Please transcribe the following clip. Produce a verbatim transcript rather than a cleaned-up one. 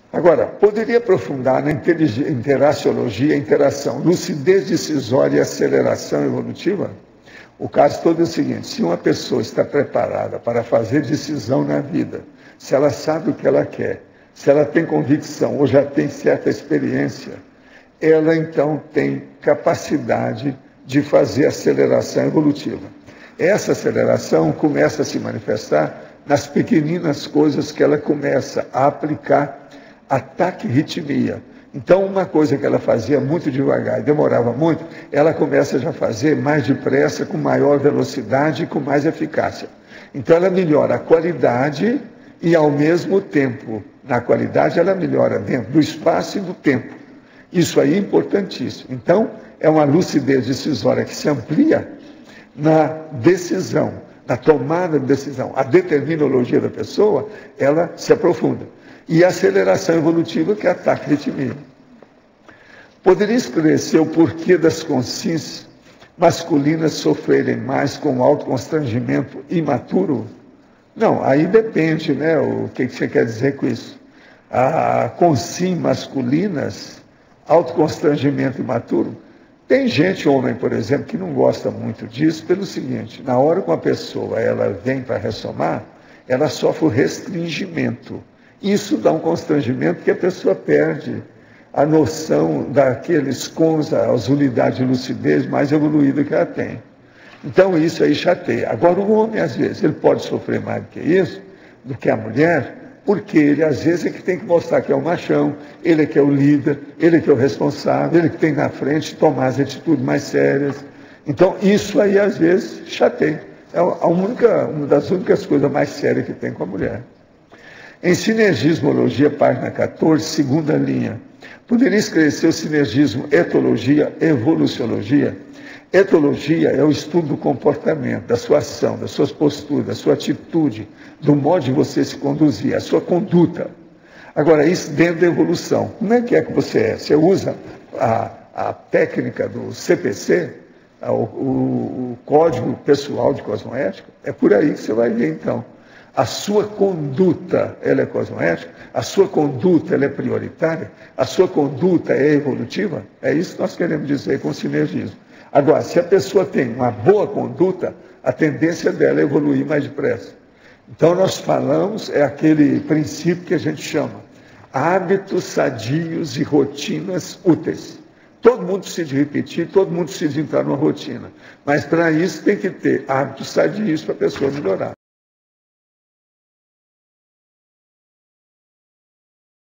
Agora, poderia aprofundar na interaciologia, interação, lucidez decisória e aceleração evolutiva? O caso todo é o seguinte: se uma pessoa está preparada para fazer decisão na vida, se ela sabe o que ela quer, se ela tem convicção ou já tem certa experiência, ela então tem capacidade de fazer aceleração evolutiva. Essa aceleração começa a se manifestar nas pequeninas coisas que ela começa a aplicar a taquirritmia. Então, uma coisa que ela fazia muito devagar e demorava muito, ela começa já a fazer mais depressa, com maior velocidade e com mais eficácia. Então, ela melhora a qualidade e, ao mesmo tempo, na qualidade, ela melhora dentro do espaço e do tempo. Isso aí é importantíssimo. Então, é uma lucidez decisória que se amplia na decisão, na tomada de decisão. A determinologia da pessoa, ela se aprofunda. E a aceleração evolutiva, que é a taquirritmia. Poderia esclarecer o porquê das consciências masculinas sofrerem mais com o autoconstrangimento imaturo? Não, aí depende, né? O que você quer dizer com isso? A consciências masculinas, autoconstrangimento imaturo. Tem gente, homem, por exemplo, que não gosta muito disso pelo seguinte: na hora que uma pessoa ela vem para ressomar, ela sofre o restringimento. Isso dá um constrangimento que a pessoa perde a noção daqueles cons, as unidades de lucidez mais evoluídas que ela tem. Então isso aí chateia. Agora o homem, às vezes, ele pode sofrer mais do que isso, do que a mulher, porque ele, às vezes, é que tem que mostrar que é o machão, ele é que é o líder, ele é que é o responsável, ele que tem na frente tomar as atitudes mais sérias. Então isso aí, às vezes, chateia. É a única, uma das únicas coisas mais sérias que tem com a mulher. Em Sinergismologia, página quatorze, segunda linha, poderia esclarecer o sinergismo etologia, evoluciologia? Etologia é o estudo do comportamento, da sua ação, das suas posturas, da sua atitude, do modo de você se conduzir, a sua conduta. Agora, isso dentro da evolução. Como é que é que você é? Você usa a, a técnica do C P C, a, o, o, o Código Pessoal de Cosmoética? É por aí que você vai ver, então. A sua conduta, ela é cosmoética? A sua conduta, ela é prioritária? A sua conduta é evolutiva? É isso que nós queremos dizer com sinergismo. Agora, se a pessoa tem uma boa conduta, a tendência dela é evoluir mais depressa. Então, nós falamos, é aquele princípio que a gente chama hábitos sadios e rotinas úteis. Todo mundo precisa de repetir, todo mundo precisa de entrar numa rotina. Mas, para isso, tem que ter hábitos sadios para a pessoa melhorar.